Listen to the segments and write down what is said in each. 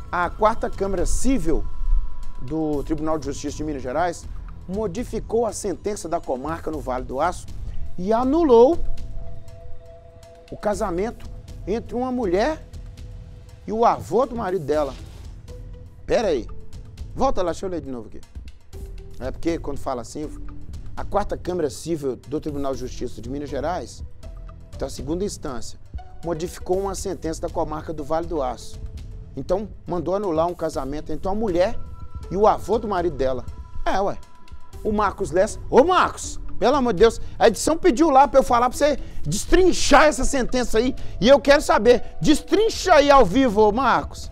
A quarta Câmara Civil do Tribunal de Justiça de Minas Gerais modificou a sentença da comarca no Vale do Aço e anulou o casamento entre uma mulher e o avô do marido dela. Pera aí. Volta lá, deixa eu ler de novo aqui. É porque quando fala assim, a quarta Câmara Civil do Tribunal de Justiça de Minas Gerais, então a segunda instância, modificou uma sentença da comarca do Vale do Aço. Então, mandou anular um casamento entre uma mulher e o avô do marido dela. Ué. O Marcos Lessa... Ô, Marcos, pelo amor de Deus, a edição pediu lá pra eu falar pra você destrinchar essa sentença aí. E eu quero saber, destrincha aí ao vivo, ô Marcos.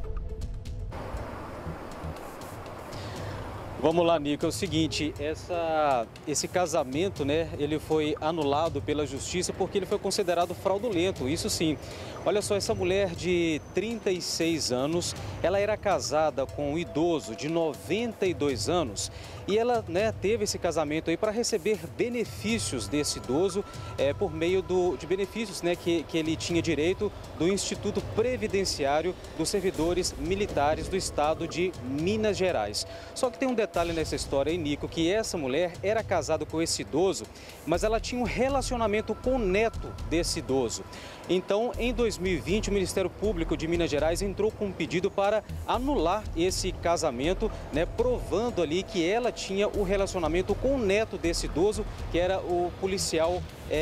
Vamos lá, Nico, é o seguinte, esse casamento, né, ele foi anulado pela justiça porque ele foi considerado fraudulento, isso sim. Olha só, essa mulher de 36 anos, ela era casada com um idoso de 92 anos e ela, né, teve esse casamento aí para receber benefícios desse idoso por meio de benefícios, né, que ele tinha direito do Instituto Previdenciário dos Servidores Militares do Estado de Minas Gerais. Só que tem um detalhe nessa história aí, Nico, que essa mulher era casada com esse idoso, mas ela tinha um relacionamento com o neto desse idoso. Então, em 2020, o Ministério Público de Minas Gerais entrou com um pedido para anular esse casamento, né, provando ali que ela tinha o relacionamento com o neto desse idoso, que era o policial,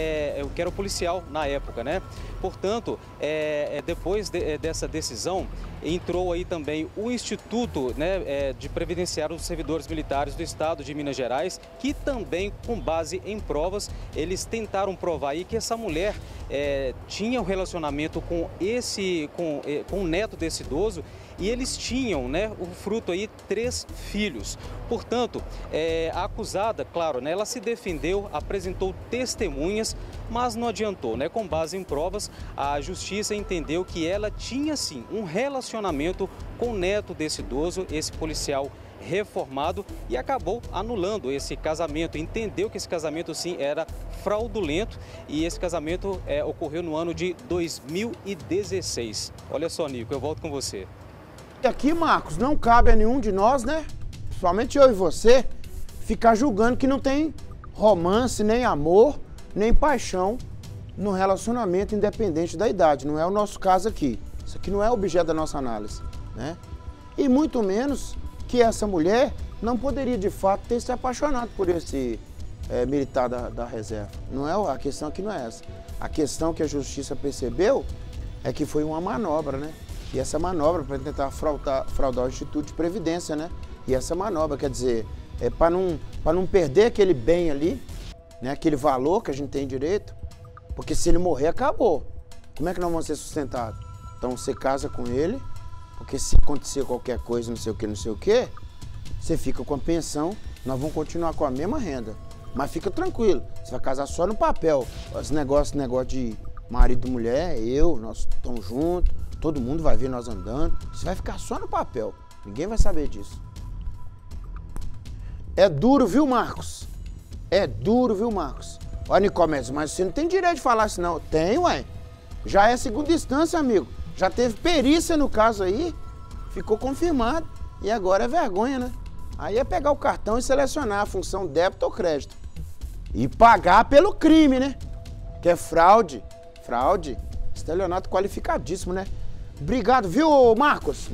na época, né? Portanto, depois dessa decisão, entrou aí também o Instituto, né, de Previdenciário dos Servidores Militares do Estado de Minas Gerais, que também, com base em provas, eles tentaram provar aí que essa mulher tinha um relacionamento com o neto desse idoso e eles tinham, né, o fruto aí 3 filhos. Portanto, a acusada, claro, né, ela se defendeu, apresentou testemunhas, mas não adiantou, né? Com base em provas, a justiça entendeu que ela tinha sim um relacionamento com o neto desse idoso, esse policial reformado, e acabou anulando esse casamento. Entendeu que esse casamento sim era fraudulento e esse casamento ocorreu no ano de 2016. Olha só, Nico, eu volto com você. E aqui, Marcos, não cabe a nenhum de nós, né? Principalmente eu e você, ficar julgando que não tem romance, nem amor, nem paixão no relacionamento independente da idade. Não é o nosso caso aqui. Isso aqui não é objeto da nossa análise, né? E muito menos que essa mulher não poderia, de fato, ter se apaixonado por esse militar da reserva. Não é, a questão aqui não é essa. A questão que a justiça percebeu é que foi uma manobra, né? E essa manobra para tentar fraudar o Instituto de Previdência, né? E essa manobra, quer dizer, para não perder aquele bem ali, né? Aquele valor que a gente tem direito, porque se ele morrer, acabou. Como é que nós vamos ser sustentados? Então você casa com ele, porque se acontecer qualquer coisa, não sei o que, você fica com a pensão, nós vamos continuar com a mesma renda. Mas fica tranquilo, você vai casar só no papel. Esse negócio de marido e mulher, nós estamos juntos, todo mundo vai ver nós andando. Você vai ficar só no papel, ninguém vai saber disso. É duro, viu, Marcos? É duro, viu, Marcos? Olha, Nicomedes, mas você não tem direito de falar isso, não. Tem, ué. Já é segunda instância, amigo. Já teve perícia no caso aí, ficou confirmado. E agora é vergonha, né? Aí é pegar o cartão e selecionar a função débito ou crédito. E pagar pelo crime, né? Que é fraude. Fraude. Estelionato qualificadíssimo, né? Obrigado, viu, Marcos?